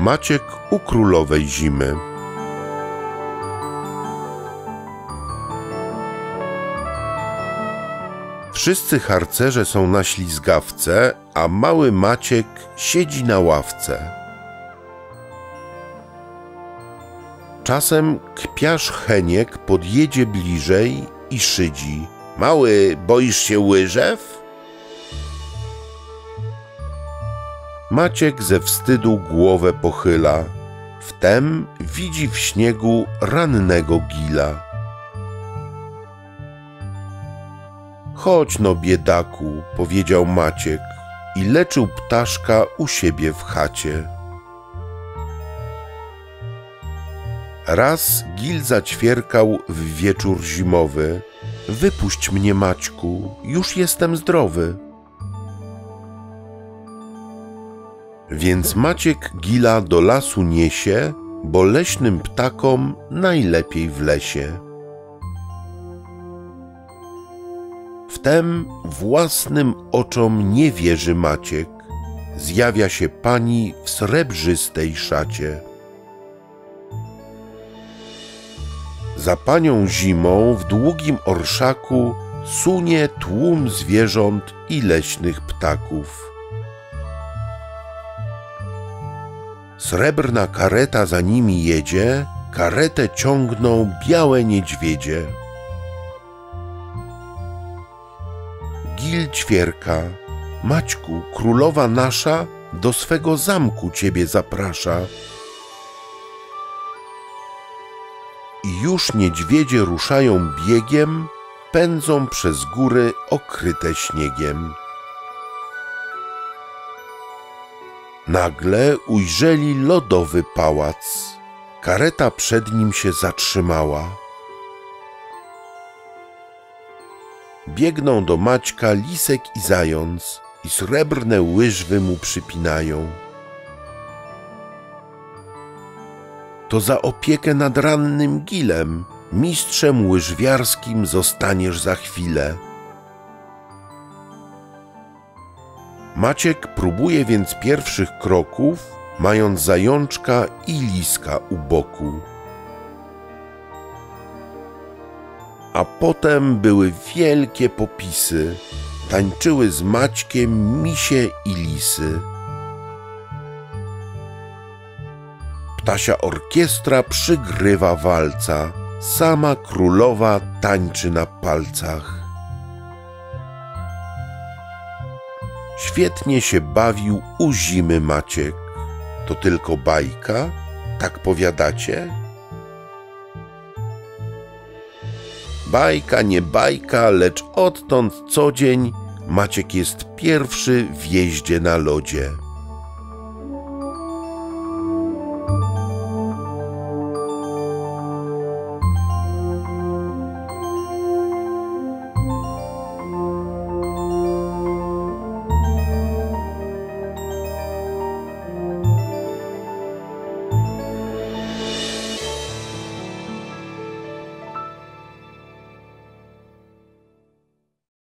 Maciek u królowej zimy. Wszyscy harcerze są na ślizgawce, a mały Maciek siedzi na ławce. Czasem kpiarz Heniek podjedzie bliżej i szydzi: Mały, boisz się łyżew? Maciek ze wstydu głowę pochyla, wtem widzi w śniegu rannego Gila. Chodź no, biedaku, powiedział Maciek i leczył ptaszka u siebie w chacie. Raz Gil zaćwierkał w wieczór zimowy: Wypuść mnie, Maćku, już jestem zdrowy. Więc Maciek Gila do lasu niesie, bo leśnym ptakom najlepiej w lesie. Wtem własnym oczom nie wierzy Maciek. Zjawia się pani w srebrzystej szacie. Za panią zimą w długim orszaku sunie tłum zwierząt i leśnych ptaków. Srebrna kareta za nimi jedzie, karetę ciągną białe niedźwiedzie. Gil ćwierka: Maćku, królowa nasza do swego zamku ciebie zaprasza. I już niedźwiedzie ruszają biegiem, pędzą przez góry okryte śniegiem. Nagle ujrzeli lodowy pałac. Kareta przed nim się zatrzymała. Biegną do Maćka lisek i zając i srebrne łyżwy mu przypinają. To za opiekę nad rannym Gilem, mistrzem łyżwiarskim zostaniesz za chwilę. Maciek próbuje więc pierwszych kroków, mając zajączka i liska u boku. A potem były wielkie popisy. Tańczyły z Maćkiem misie i lisy. Ptasia orkiestra przygrywa walca, sama królowa tańczy na palcach. Świetnie się bawił u zimy Maciek. To tylko bajka? Tak powiadacie? Bajka, nie bajka, lecz odtąd co dzień Maciek jest pierwszy w jeździe na lodzie.